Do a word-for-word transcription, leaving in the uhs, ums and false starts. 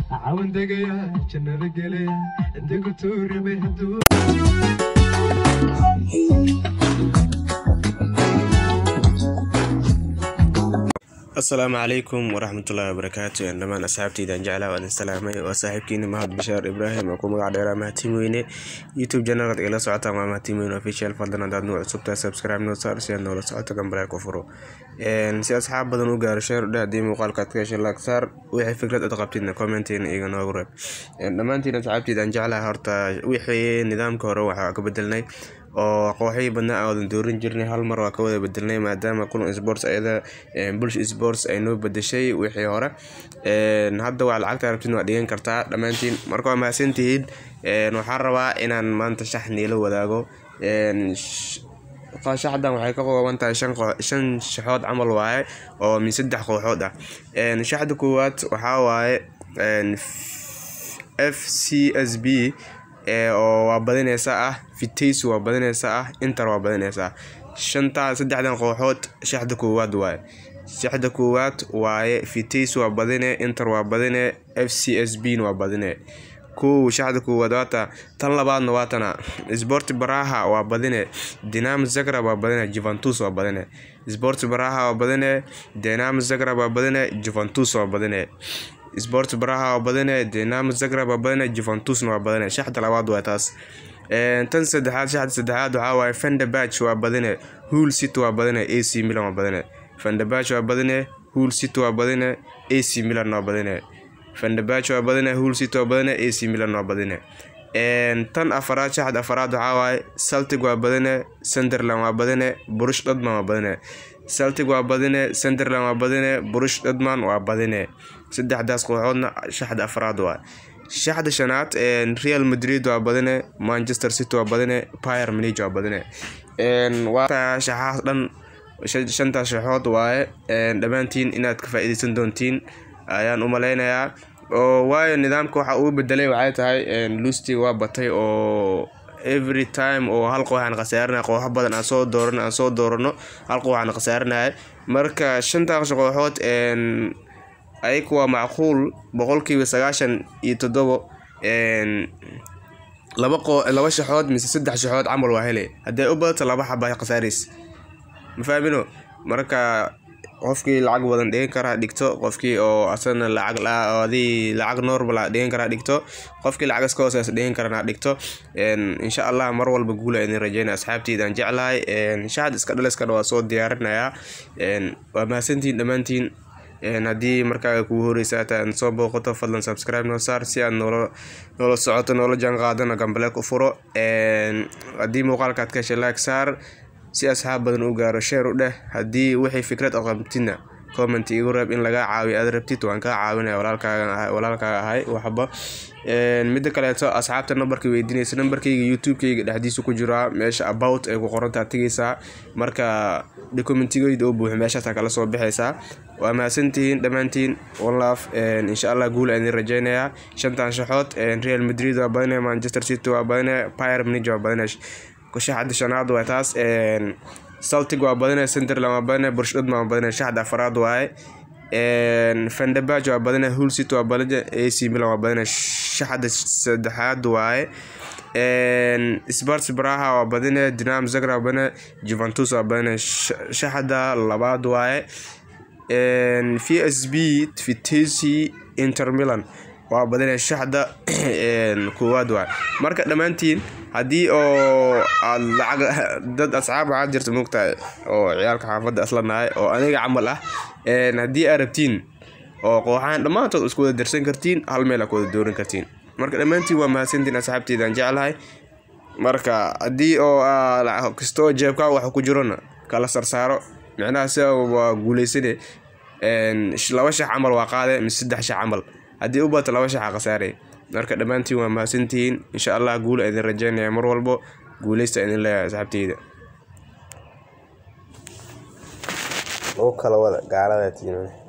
عاون دقيا جنة ذقليا عندك توري بيهدو. السلام عليكم ورحمة الله وبركاته. عندما أصحابتي إذا جعلها وأنا سلامي وصاحبكيني مهد بشار إبراهيم أكون مقعد إلى مهتمين يوتيوب جنة إلى ساعة مع مهتمين وفيشل فضلنا داد نوع سبتا سبسكرايب نوصار سيادنا ولا ساعة كم بلاي كفرو إن سي أصحاب بدن وقار شير ده دي مقال كاتكاش الأكثر وحي فكرة أتقبتين كومنتين إيغان وغرب. عندما أنتي أصحابتي إذا جعلها هرتا وحي نظام كوروحة كبدلني oo kooxay badnaa oo doorin jirnay hal mar waa ka wada bedelnay maadaama kulan sports ayada bulsh sports ay noo bedeshay wixii hore een hadda waa lacagta rabtiin waa dhigan kartaa dhamaantiin marka waa mahadsantihiin een waxaan rabaa inaan maanta shaxni la wadaago een shaxdan waxay ka kooban tahay shan shan shaxood camal waaye oo min saddex kooxood ah een shaxda koowaad waxa waaye een F C S B oo waa badinaysa ah Vitesse waa badinaysa ah Inter waa badinaysa shanta saddexdan kooxood shaxda koowaad waaye shaxda koowaad waaye Vitesse waa badinay Inter waa badinay F C S B waa badinay ku shaxda koowaad waata tan labaadna waatana Sport Braha waa badinay Dinamo Zagreb waa badinay Juventus waa badinay Sport Braha waa badinay Dinamo Zagreb waa badinay Juventus waa badinay Sport Braha waa badinay Dinamo Zagreb waa badinay Juventus waa badinay shaxda labaad waa taas een tan saddexaad shaxda saddexaad waxa waaye Fenerbahce waa badinay Hull City waa badinay A C Milan waa badinay Fenerbahce waa badinay Hull City waa badinay A C Milan waa badinay Fenerbahce waa badinay Hull City waa badinay A C Milan waa badinay een tan afaraad shaxda afaraad waxa waaye Celtic waa badinay Sunderland waa badinay Borussia Dortmund waa badinay Celtic waa badinay Sunderland waa badinay Borussia Dortmund waa badinay saddexdaas kooxoodna shaxda afraad waa shaxda shanaad een Real Madrid waa badinay Manchester City waa badinay Bayern Munich waa badinay een waa shaxaas dhan shanta shaxood waaye een dhamaantiin inaad ka faa'iideysan doontiin ayaan u maleynayaa oo waayo nidaamka waxa uu bedelay waxay tahay een Lustig waa batay oo every time oo hal koox aan qasaarnaa koox badan aan soo doorano aan soo doorano hal koox aan qasaarnaa marka shanta kooxood een ay kuwa macquul boqolkiiba sagaashan iyo toddoba een laba qo laba shaxood mise saddex shaxood camal waa helay haday u badato laba xabay qasaaris ma fahamino marka qofkii lacag badan dhigan kara dhigto qofkii oo asana lacag la adii lacag normal dhigan kara dhigto qofkii lacag iska hooseysa dhigan karana dhigto een insha Allah mar walba guul ay idin rajeynaa asxaabtayda aan jeclahay een shaxad iska dhaliska waa soo diyaarinaya een waa mahadsantiin dhamaantiin een hadii markaa ku horeysa aan soo booqato fadlan subscribe noo saar si aad nolo nolo socoto nolo jaan qaadana gambale ku furo een hadii muuqaalka aad ka heshay like saar si asxaab badan u gaaro share u dheh hadii wixii fikrad oo qabtina comment igu reeb in laga caawiyo aad rabtid waan ka caawinaya walaalkaaga walaalkaaga ahay waxba een mid kale to asxaabta numberkii weydiinaysa numberkayga YouTube-kayga dhexdiisa ku jira meesha about ay ku qoran tahay tigaysa marka documentigayda oo buux meesha ta kala soo bixaysa waa mahadsantihiin dhamaantiin wallahi een insha Allah guul aan rajeynaya shantan shaxood een Real Madrid waa badinay Manchester City waa badinay Bayern Munich waa badinay ku shaxda shanaad waa taas een Celtic waa badinay Sunderland waa badinay Borussia Dortmund waa badinay shaxda afraad waaye een Fenerbahce waa badinay Hull City waa badinay A C Milan waa badinay shaxda saddexaad waaye een Sport Braha waa badinay Dinamo Zagreb waa badinay Juventus waa badinay shaxda labaad waaye een V S B Vitesse Inter Milan waa badinay shaxda een koowaad waaye marka dhamaantiin hadii oo aad lacag dad asxaab aad jirto moogtahay oo ciyaalka xaafadda aslanaay oo aniga camal ah een hadii aad rabtiin oo kooxaan dhamaantood isku wada darsan kartiin hal meel ku wada dooran kartiin marka dhamaantiin waa mahadsantiin asxaabtayda aan jeclahay marka hadii oo lacag kasto jeebka wax ku jirona kala sarsaaro macnaha sabab waa guuleysane een laba shax camal waa qaade mis saddex shax camal hadii u baato laba shax qasaaray marka dhamaantiin waa mahadsantiin insha Allah guul idin rajeynaya mar walbo guuleysta idin leeyahay asxaabtayda oo kala wada gaalada tiina